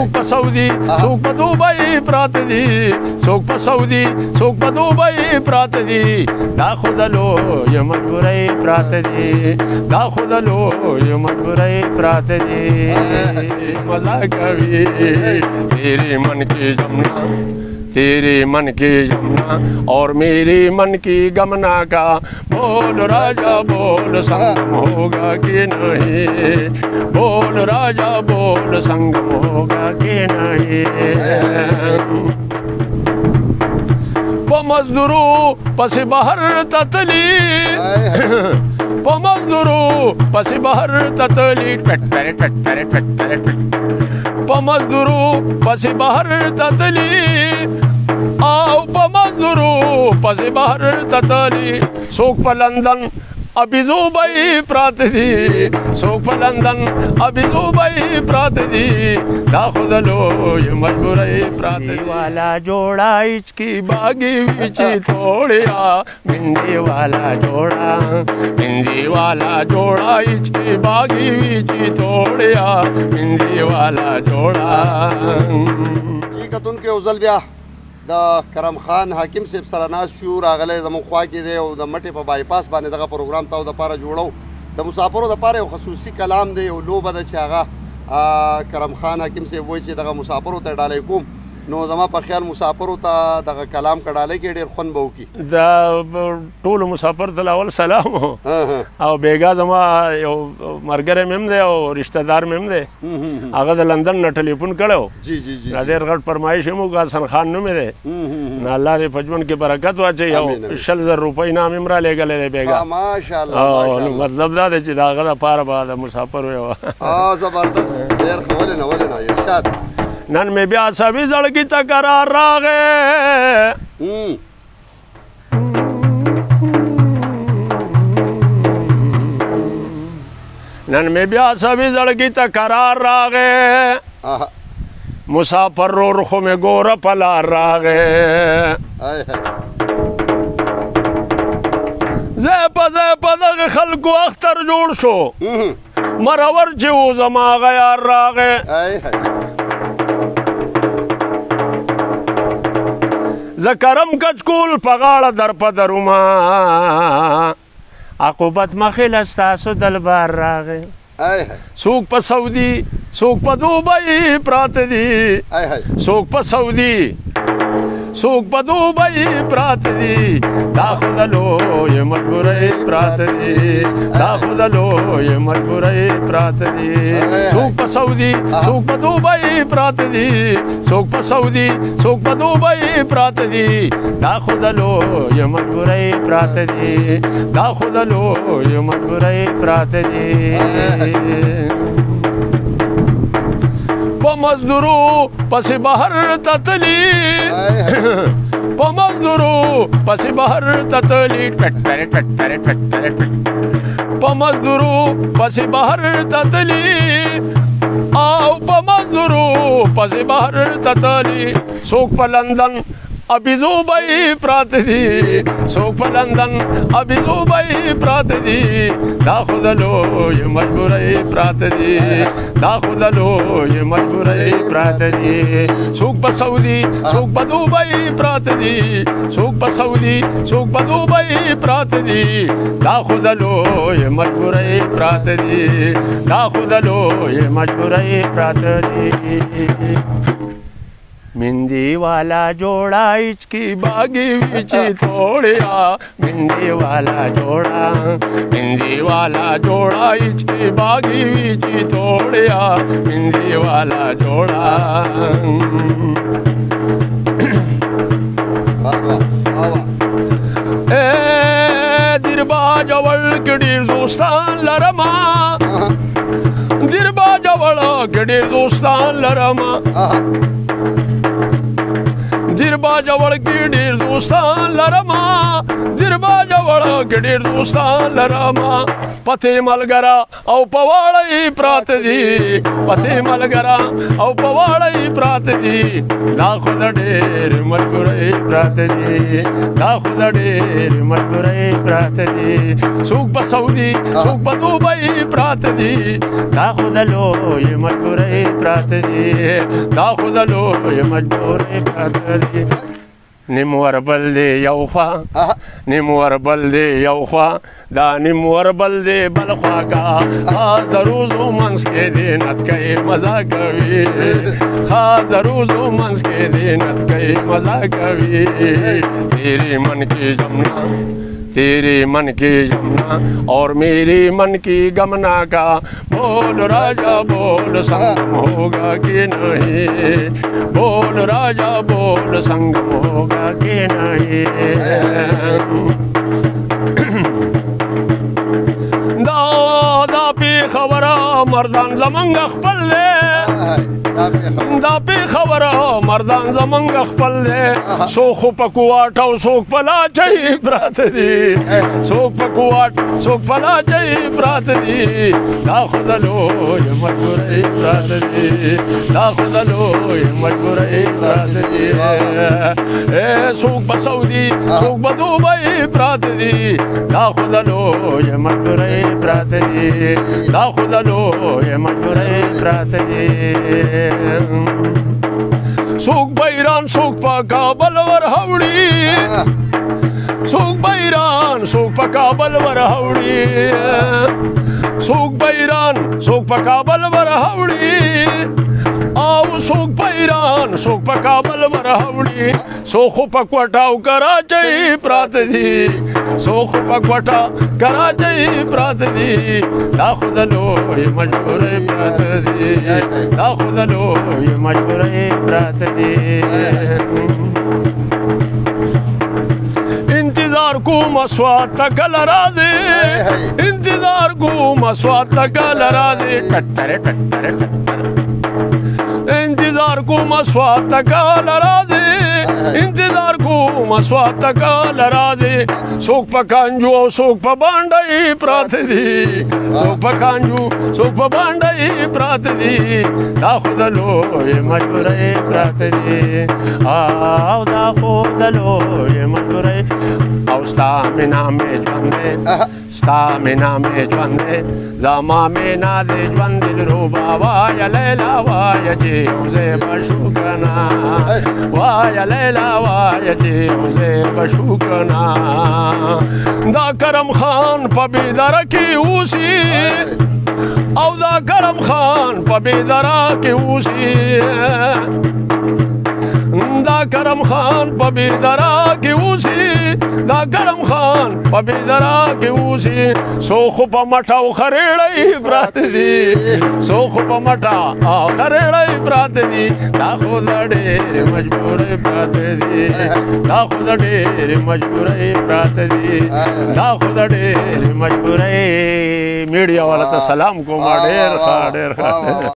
څوک په سعودي څوک په دوبۍ پراته دي څوک په سعودي څوک په دوبۍ پراته دي دا خو د لویې مجبورۍ پراته دي دا خو د لویې مجبورۍ پراته دي مزه کوي تیرے من کی جمنا तेरे मन की यमुना और मेरे मन की गमना का बोल राजा बोल संगम होगा कि नहीं बोल राजा बोल संगम होगा कि नहीं मजदूरो पस बहर ततली मजदूरो पस बहर ततली मजदूरो पस बहर ततली आओ मजदूरो पस बहर ततली सोक पर लंदन अभी दुबई प्रात दी सोक पर लंदन अभी दुबई प्रात दी दाखुद लो ये मजबूरी प्रात वाला जोड़ा इसकी बागी बिची थोड़िया बिंदी वाला जोड़ा इसकी बागी बिची थोड़िया बिंदी वाला जोड़ा जी कतुन के उजल ब्याह د کرم خان حاکم صاحب سره ناست شو راغلی زموږ خوا کې دی او د مټې په بایپاس باندې دغه پروګرام تاسو دپاره جوړو د مسافرو دپاره یو خصوصي کلام دی یو لوبه ده چې هغه کرم خان حاکم صاحب وایي چې دغه مسافرو ته ډالۍ کوم نو زما په خیال مسافرو ته دغه کلام که ډالۍ کې ډېر خوند به وکړي د ټولو مسافر ته اول سلام او بیګا زما یو ملګری مې هم دی او رشته دار مې هم دی هغه د لندن نه ټلیفون کړی و دا ډېر غټ فرمایش یې موږ حسن خان نوم یې دی نو الله دې په ژوند کې برکت واچوي او 200,000 روپۍ انعام هم رالیږلی دی بیګا نو مطلب دا دی چې د هغه دپاره به د مسافرو یوه زبردست ډېر ښه ولې نه ارشاد نن میں بیا سبھی زڑکی تکرار راغے نن میں بیا سبھی زڑکی تکرار راغے مسافر رو رخو میں گورا پلار راغے زیپا دغ خلقو اختر جوڑ شو مرور چیو زما غیار راغے زکرم کچکول پغاړه در پدروما عقوبت مخیل استاسو دلبار راغی څوک په سعودي څوک په دوبۍ پراته دي څوک په سعودي څوک په دوبۍ پراته دي دا خو د لویې مجبورۍ پراته دي دا خو د لویې مجبورۍ پراته دي څوک په سعودي څوک په دوبۍ پراته دي څوک په سعودي څوک په دوبۍ پراته دي دا خو د لویې مجبورۍ پراته دي دا خو د لویې مجبورۍ پراته دي مزدورو پس بہر تتلی مزدورو پس بہر تتلی مزدورو پس بہر تتلی آؤ مزدورو پس بہر تتلی سوک پا لندن ابھی زوبئی پرات دی سوک پا لندن ابھی زوبئی پرات دی دا خود لو یہ مجبوری پرات دی دا خود لو یہ مجبوری پرات دی سوک پا سعودی سوک پا دوبئی پرات دی سوک پا سعودی سوک پا دوبئی پرات دی دا خود لو یہ مجبوری پرات دی دا خود لو یہ مجبوری پرات دی मिंदी वाला जोड़ा इसकी बागी बिची थोड़िया मिंदी वाला जोड़ा इसकी बागी बिची थोड़िया मिंदी वाला जोड़ा ए दिरबा जवल किडीर दोस्तान लरमा दिरबा जवल किडीर दोस्तान लरमा دیر باجوړ کې ډېر دوستان لرما دیر باجوړ کې ډېر دوستان لرما پته ملګرا او پواړی پرات دي پته ملګرا او پواړی پرات دي دا خود ډېر مجبورې پرات دي دا خود ډېر مجبورې پرات دي څوک په سعودي څوک په دوبۍ پرات دي دا خود لوی مجبورې پرات دي دا خود لوی مجبورې پرات دي نیم وربل دی یو خوا نیم وربل دی یو خوا دا نیم وربل دی بل خوا کا د روزو منځ کې دی نتکۍ مزه کوي د روزو منځ کې دی نتکۍ مزه کوي تیرے من کی جمنا तेरे मन की यमुना और मेरे मन की गमना का बोल राजा बोल संगम होगा कि नहीं बोल राजा बोल संगम होगा कि नहीं दादा पी खबरा मर्दान जमंग खपल ले دا پی خبره مردان زمنګ خپل دی څوک خو په کوواټ او څوک په لاچۍ پراته دي څوک په کوواټ څوک په لاچۍ پراته دي دا خو د لویې مجبورۍ پراته دي دا خو د لویې مجبورۍ پراته دي څوک په سعودي څوک په دوبۍ پراته دي دا خو د لویې مجبورۍ پراته دي دا خو د لویې مجبورۍ پراته دي څوک په ایران څوک په کابل ورهوړي څوک په ایران څوک په کابل ورهوړي څوک په ایران څوک په کابل ورهوړي او څوک په ایران څوک په کابل ورهوړي څوک په کوټه او کراچۍ پراته دي څوک په کوټه کراچۍ پراته دي دا خو د لویې مجبورۍ پراته دي دا خو د لویې مجبورۍ پراته دي انتظار کوم اسوات ته کله راځې انتظار کوم اسوات ته کله راځې ټټرې ټټرې ټټر انتظار کوم اسوات ته کله راځې انتظار کوم اسوات ته کله راځې څوک په کانجو او څوک په بانډۍ پراته دي څوک په کانجو څوک په بانډۍ پراته دي دا خو د لویې مجبورۍ پراته دي او دا خو د لویې مجبورۍ او ستا مینا مې ژوند دی ستا مینا مې ژوند دی زما مینا دې ژوند دلربا وایه لیلا وایه چې یوځای به شو که نه وایه لیلا وایه چې یوځای به شو که نه دا کرم خان په بیدره کې اوسي او دا کرم خان په بیدره کې اوسي دا کرم خان په بیدره کې اوسي دا کرم خان په بیدره کې اوسي څوک خو په مټه او خریړۍ پراته دي څوک خو په مټه او خریړۍ پراته دي دا خو د ډېرې مجبورۍ پراته دي دا خو د ډېرې مجبورۍ پراته دي دا خو د ډېرې مجبورۍ میډیا والا ته سلام کوم ډېر ښه ډېر ښه